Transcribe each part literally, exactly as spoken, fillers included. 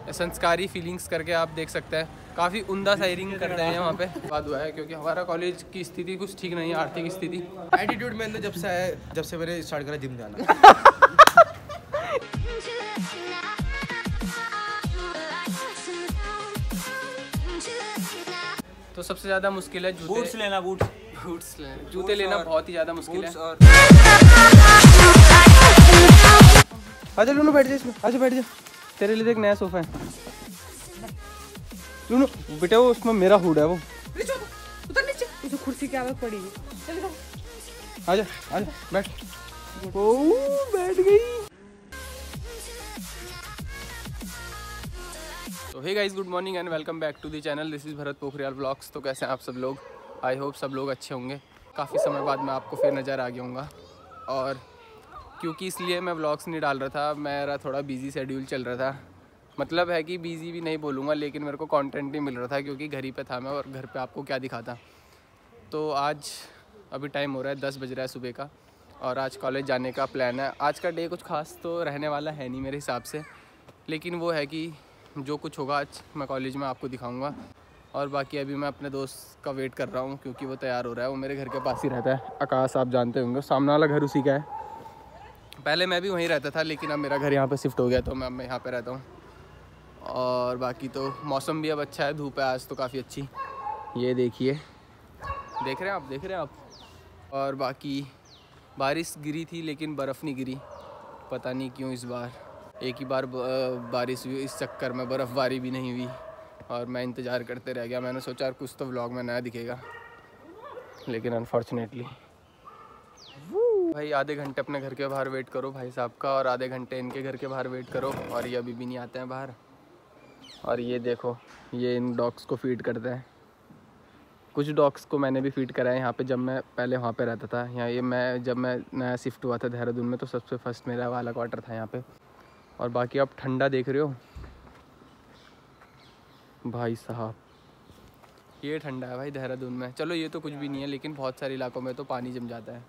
संस्कारी फीलिंग्स करके आप देख सकते हैं। काफ़ी उम्दा सायरिंग कर रहे हैं वहाँ पे। बाद हुआ है क्योंकि हमारा कॉलेज की स्थिति कुछ ठीक नहीं है, आर्थिक स्थिति। एटीट्यूड में अंदर जब से आया, जब से मैंने स्टार्ट करा जिम जाना। तो सबसे ज़्यादा मुश्किल है जूते बूट्स लेना। बूट्स बूट्स लेना जूते लेना बहुत ही ज़्यादा मुश्किल है। और आजा लूनू बैठ जा इसमें, आजा बैठ जा। तेरे लिए एक नया सोफा है लूनू बेटा, वो उसमें मेरा हुड है वो। उधर नीचे उसे कुर्सी की आवाज़ पड़ी है। आजा आजा बैठ। ओ बैठ गई। तो hey guys, good morning and welcome back to the channel. This is Bharat Pokhriyal vlogs. तो कैसे हैं आप सब लोग? आई होप सब लोग अच्छे होंगे। काफ़ी समय बाद मैं आपको फिर नज़र आ गया हूँगा, और क्योंकि इसलिए मैं व्लॉग्स नहीं डाल रहा था, मेरा थोड़ा बिजी शेड्यूल चल रहा था। मतलब है कि बिजी भी नहीं बोलूँगा, लेकिन मेरे को कंटेंट नहीं मिल रहा था क्योंकि घर ही पे था मैं, और घर पे आपको क्या दिखाता। तो आज अभी टाइम हो रहा है दस बज रहा है सुबह का, और आज कॉलेज जाने का प्लान है। आज का डे कुछ खास तो रहने वाला है नहीं मेरे हिसाब से, लेकिन वो है कि जो कुछ होगा आज मैं कॉलेज में आपको दिखाऊंगा। और बाकी अभी मैं अपने दोस्त का वेट कर रहा हूँ क्योंकि वो तैयार हो रहा है। वो मेरे घर के पास ही रहता है, आकाश, आप जानते होंगे। सामने वाला घर उसी का है। पहले मैं भी वहीं रहता था, लेकिन अब मेरा घर यहाँ पे शिफ्ट हो गया, तो मैं मैं यहाँ पे रहता हूँ। और बाकी तो मौसम भी अब अच्छा है, धूप है आज तो काफ़ी अच्छी। ये देखिए, देख रहे हैं आप, देख रहे हैं आप। और बाकी बारिश गिरी थी लेकिन बर्फ़ नहीं गिरी, पता नहीं क्यों इस बार। एक ही बार बारिश हुई, इस चक्कर में बर्फ़बारी भी नहीं हुई, और मैं इंतज़ार करते रह गया। मैंने सोचा कुछ तो व्लॉग में नया दिखेगा, लेकिन अनफॉर्चुनेटली भाई आधे घंटे अपने घर के बाहर वेट करो भाई साहब का, और आधे घंटे इनके घर के बाहर वेट करो, और ये अभी भी नहीं आते हैं बाहर। और ये देखो, ये इन डॉग्स को फीड करते हैं। कुछ डॉग्स को मैंने भी फीड कराया यहाँ पे, जब मैं पहले वहाँ पे रहता था। यहाँ ये मैं जब मैं नया शिफ्ट हुआ था देहरादून में, तो सबसे फर्स्ट मेरा वाला क्वार्टर था यहाँ पे। और बाकी आप ठंडा देख रहे हो भाई साहब, ये ठंडा है भाई देहरादून में। चलो ये तो कुछ भी नहीं है, लेकिन बहुत सारे इलाकों में तो पानी जम जाता है।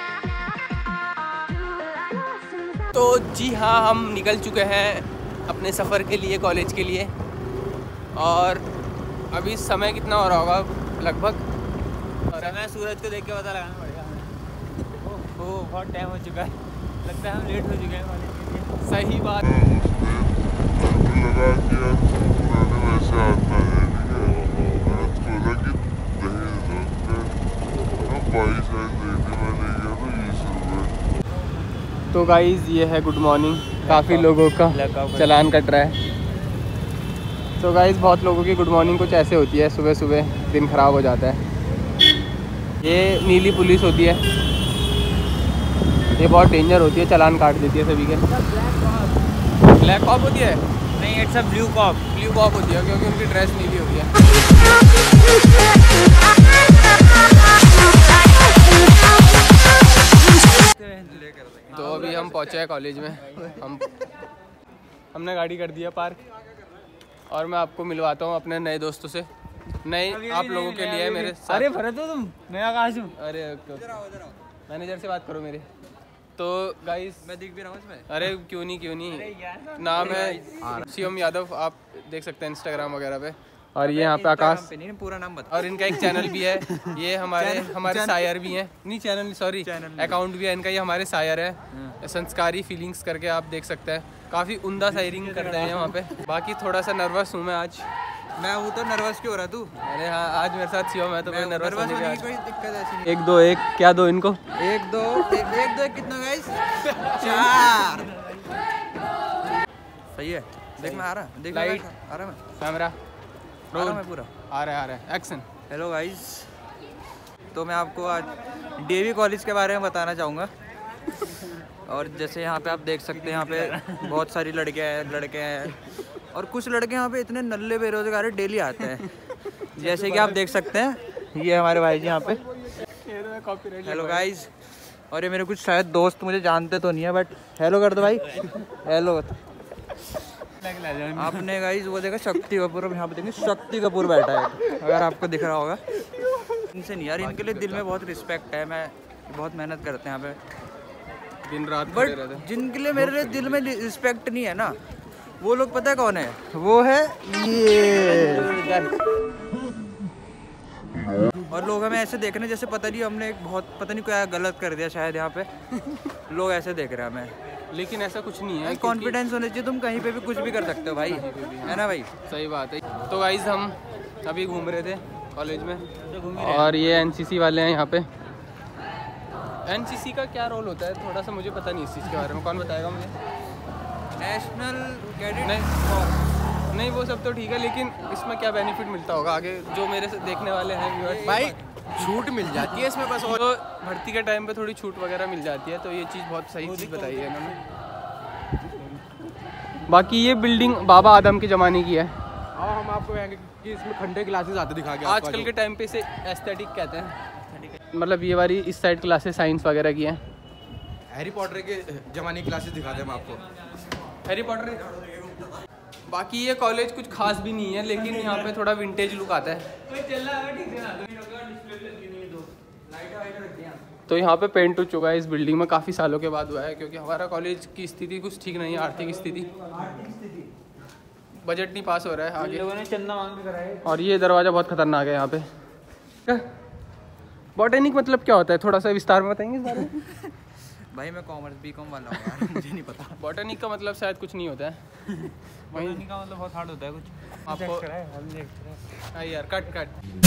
तो जी हाँ, हम निकल चुके हैं अपने सफ़र के लिए, कॉलेज के लिए। और अभी समय कितना हो रहा होगा लगभग? समय सूरज को देख के पता लगाना पड़ेगा। ओह बहुत टाइम हो चुका है, लगता है हम लेट हो चुके हैं कॉलेज के लिए। सही बात। तो गाइज़ ये है गुड मॉर्निंग। काफ़ी लोगों का चालान कट रहा है। तो गाइज़ बहुत लोगों की गुड मॉर्निंग कुछ ऐसे होती है, सुबह सुबह दिन ख़राब हो जाता है। ये नीली पुलिस होती है, ये बहुत डेंजर होती है, चालान काट देती है सभी के। ब्लैक कॉप होती है? नहीं, it's a blue cop. Blue cop होती है क्योंकि उनकी ड्रेस नीली होती है। तो अभी हम पहुंचे हैं कॉलेज में। हम हमने गाड़ी कर दिया पार्क, और मैं आपको मिलवाता हूँ अपने नए दोस्तों से। नए आप लोगों के लिए मेरे साथ। अरे भरत हो तुम, मैं आकाश हूँ। अरे मैनेजर से बात करो मेरे। तो गाइस मैं दिख भी रहा हूँ इसमें। अरे क्यों नहीं क्यों नहीं, नाम है शिवम यादव, आप देख सकते हैं इंस्टाग्राम वगैरह पे। और ये यहाँ पे आकाश, पूरा नाम बता। और इनका एक चैनल भी है। ये हमारे हमारे सायर भी हैं। नहीं चैनल सॉरी अकाउंट भी है इनका। ये हमारे सायर है, संस्कारी फीलिंग्स करके आप देख सकते हैं। काफ़ी उम्दा सायरिंग कर रहे हैं वहाँ पे। बाकी थोड़ा सा नर्वस हूँ मैं आज। मैं हूँ तो नर्वस क्यों हो रहा तू? अरे हाँ, आज मेरे साथ शिवम है तो मैं नर्वस होने की कोई दिक्कत ऐसी नहीं। एक दो एक क्या दो इनको? एक दो एक एक दो एक कितना गाइस? चार। सही है। देख मैं आ रहा, देख लाइट आ रहा मैं। कैमरा रोल में पूरा आ रहा है आ रहा है एक्शन। हेलो गाइस, तो मैं आपको आज डीवी कॉलेज के बारे में बताना चाहूँगा। और जैसे यहाँ पे आप देख सकते हैं, यहाँ पे बहुत सारी लड़कियाँ हैं, लड़के हैं, और कुछ लड़के यहाँ पे इतने नल्ले बेरोजगार डेली आते हैं। जैसे कि आप देख सकते हैं, ये हमारे भाई जी यहाँ पे। हेलो गाइस, और ये मेरे कुछ शायद दोस्त मुझे जानते तो नहीं है, बट हेलो कर दो भाई, हेलो। आपने गाइस वो देखा शक्ति कपूर, यहाँ पे देखेंगे शक्ति कपूर बैठा है, अगर आपको दिख रहा होगा। इनसे नहीं यार, इनके लिए दिल में बहुत रिस्पेक्ट है। मैं बहुत मेहनत करते हैं यहाँ पे दिन रात, बट जिनके लिए मेरे लिए दिल में रिस्पेक्ट नहीं है ना, वो लोग पता है कौन है? वो है ये। और लोग हमें ऐसे देख रहे हैं जैसे पता नहीं हमने एक बहुत पता नहीं क्या गलत कर दिया शायद यहाँ पे। लोग ऐसे देख रहे हैं हमें, लेकिन ऐसा कुछ नहीं है। कॉन्फिडेंस होना चाहिए, तुम कहीं पे भी कुछ भी कर सकते हो भाई, है ना भाई? सही बात है। तो गाइस हम अभी घूम रहे थे कॉलेज में, और ये एनसीसी वाले हैं यहाँ पे। एनसीसी का क्या रोल होता है थोड़ा सा मुझे पता नहीं इस चीज़ के बारे में, कौन बताएगा मुझे? नेशनल कैडेट नहीं नहीं वो सब तो ठीक है, लेकिन इसमें क्या बेनिफिट मिलता होगा आगे जो मेरे से देखने वाले हैं व्यूअर्स? भाई छूट मिल जाती है इसमें बस, और तो भर्ती के टाइम पे थोड़ी छूट वगैरह मिल जाती है, तो ये चीज़ बहुत सही चीज़ बताई है इन्होंने। बाकी ये बिल्डिंग बाबा आदम के ज़माने की है। हाँ हम आपको कहेंगे कि इसमें खंडे क्लासेस आते दिखा के। आजकल के टाइम पे इसे एस्थेटिक कहते हैं, मतलब ये वाली इस साइड क्लासेस साइंस वगैरह की हैं। हैरी पॉटर के जमाने की क्लासेस दिखाते हैं हम आपको। Harry Potter. बाकी ये कॉलेज कुछ खास भी नहीं है, लेकिन यहाँ पे थोड़ा विंटेज लुक आता है। तो यहाँ पे पेंट हो चुका है इस बिल्डिंग में, काफ़ी सालों के बाद हुआ है, क्योंकि हमारा कॉलेज की स्थिति कुछ ठीक नहीं है, आर्थिक स्थिति, बजट नहीं पास हो रहा है आगे। लोगों ने चंदा मांग के कराया। और ये दरवाज़ा बहुत खतरनाक है यहाँ पे। बॉटेनिक मतलब क्या होता है, थोड़ा सा विस्तार में बताएंगे इस बारे में? भाई मैं कॉमर्स बी कॉम वाला हूँ यार, मुझे नहीं पता। बॉटेनिक का मतलब शायद कुछ नहीं होता है। बॉटनी का मतलब बहुत हार्ड होता है कुछ आपको। हाँ यार कट कट।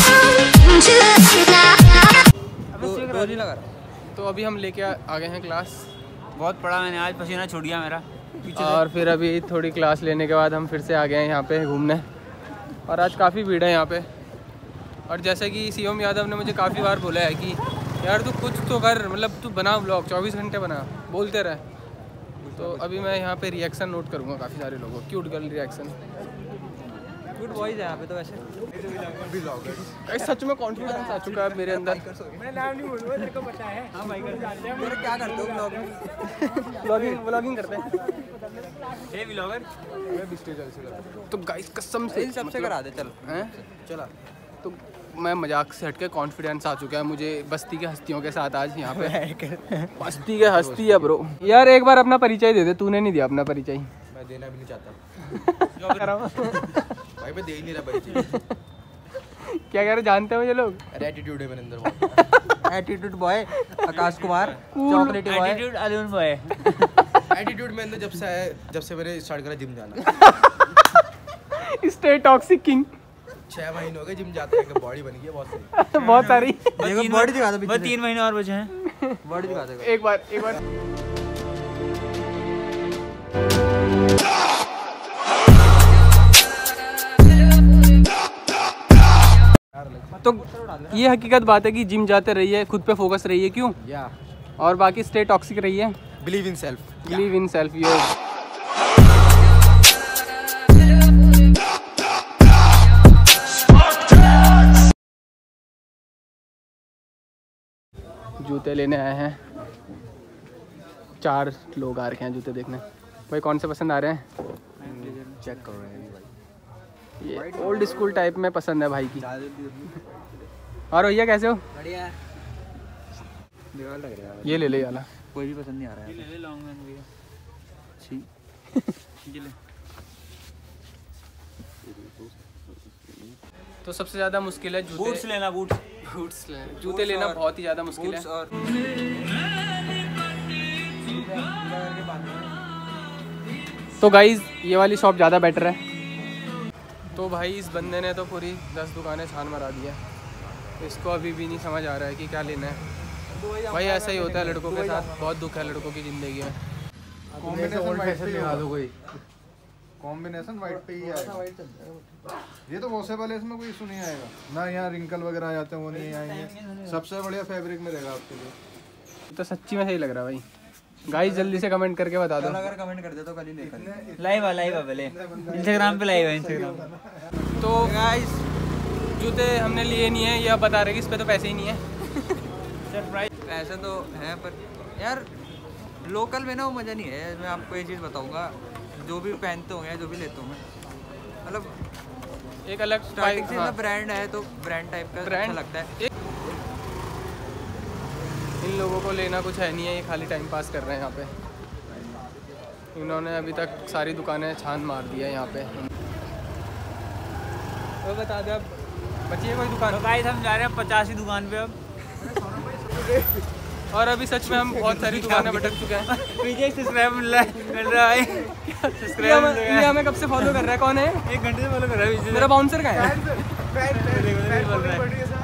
रोज ही लगा रहा। तो अभी हम लेके आ गए हैं क्लास, बहुत पढ़ा मैंने आज, पसीना छूट गया मेरा। और फिर अभी थोड़ी क्लास लेने के बाद हम फिर से आ गए हैं यहाँ पे घूमने, और आज काफ़ी भीड़ है यहाँ पे। और जैसे कि सीएम यादव ने मुझे काफ़ी बार बोला है कि यार तू कुछ तो कर, मतलब तू बना व्लॉग, चौबीस घंटे बना, बोलते रहे। तो अभी मैं यहाँ पे रिएक्शन नोट करूँगा काफ़ी सारे लोगों, cute girl reaction. Good boys है यहाँ पे तो वैसे। सच में कॉन्फिडेंस आ चुका है मेरे अंदर। मैं नाम नहीं बोलूँगा, तेरे को पता है। हाँ भाई क्या करते हो ब्लॉग में? व्लॉगिंग व्लॉगिंग करते हैं। हे व्लॉगर। तो गाइस कसम से सबसे करा दे चल। हैं चला। तो मैं मजाक से हटके कॉन्फिडेंस आ चुका है मुझे बस्ती के हस्तियों के साथ आज यहाँ पे। बस्ती के हस्ती है ब्रो। यार एक बार अपना परिचय दे दे, तूने नहीं दिया अपना परिचय। मैं देना भी नहीं चाहता भाई, मैं दे ही नहीं रहा परिचय। क्या कह रहे, जानते हो ये लोग? एटीट्यूड है मेरे अंदर। Attitude boy Akash Kumar, chocolaty boy, attitude Arun boy. Attitude मेरे अंदर जब से आया, जब से मैंने स्टार्ट करा जिम जाना। Stay toxic king. छह महीने हो गए जिम जाते हैं, बॉडी बन गई है बहुत सही। बहुत सारी। देखो बॉडी दिखा दो, बस तीन महीने और बचे हैं। बॉडी दिखा दो एक बार एक बार। तो ये हकीकत बात है कि जिम जाते रहिए, खुद पे फोकस रहिए, क्यों? या और बाकी स्टे टॉक्सिक रहिए। Believe in self. Believe in self. ये जूते लेने आए हैं, चार लोग आ रखे हैं जूते देखने। भाई कौन से पसंद आ रहे हैं? चेक कर रहे हैं भाई। ये ओल्ड स्कूल टाइप में पसंद है भाई की। और भैया कैसे हो? बढ़िया। बेकार लग रहा है। ये ले ले ये वाला। कोई भी पसंद नहीं आ रहा है। ले ले लॉन्ग मैन भैया। ठीक। ये ले। तो सबसे ज़्यादा मुश्किल है जूते। बूट्स लेना, बूट्स। बूट्स लेना, जूते लेना बहुत ही ज़्यादा मुश्किल है। और तो गाइज ये वाली शॉप ज़्यादा बेटर है। तो भाई इस बंदे ने तो पूरी दस दुकानें छान मरा दी है, इसको अभी भी नहीं समझ आ रहा है कि क्या लेना है। भाई ऐसा ही होता है लड़कों के साथ, बहुत दुख है लड़कों की ज़िंदगी में। कॉम्बिनेशन वाइट पे दिखा दो कोई। कॉम्बिनेशन वाइट पे ही आएगा। ये तो वॉशेबल है, इसमें कोई इशू नहीं आएगा ना। यहाँ रिंकल वगैरह आ जाते हैं वो नहीं आएंगे। सबसे बढ़िया फैब्रिक में रहेगा आपके लिए। तो सच्ची में सही लग रहा है भाई। गाइस जल्दी से कमेंट करके बता दो। अगर कमेंट कर दे तो कल ही लेकर लाइव है, लाइव है पहले इंस्टाग्राम पे, लाइव है इंस्टाग्राम। तो गाइस जूते हमने लिए नहीं है, ये आप बता रहे कि इस पे तो पैसे ही नहीं है। सरप्राइज। पैसे तो हैं पर यार लोकल में ना वो मज़ा नहीं है। मैं आपको ये चीज़ बताऊंगा, जो भी पहनते होंगे, जो भी लेता हूँ मैं, मतलब एक अलग स्टार्टिंग से हाँ। ब्रांड है तो ब्रांड टाइप का ब्रांड अच्छा लगता है। इन लोगों को लेना कुछ है नहीं है, ये खाली टाइम पास कर रहे हैं यहाँ पे। इन्होंने अभी तक सारी दुकानें छान मार दी है यहाँ पे। वो बता दे अब बची है कोई दुकान? तो गाइस हम जा रहे हैं पचासी दुकान पे अब। और अभी सच में हम बहुत सारी दुकानें भटक चुके हैं। पीछे सब्सक्राइब मिल रहा है मिल रहा है सब्सक्राइब मिल रहा ये हमें कब से फॉलो कर रहा है? कौन है? है। एक घंटे से फॉलो कर रहा है। मेरा बाउंसर कहाँ है? देखो, देखो, बोल रहा है।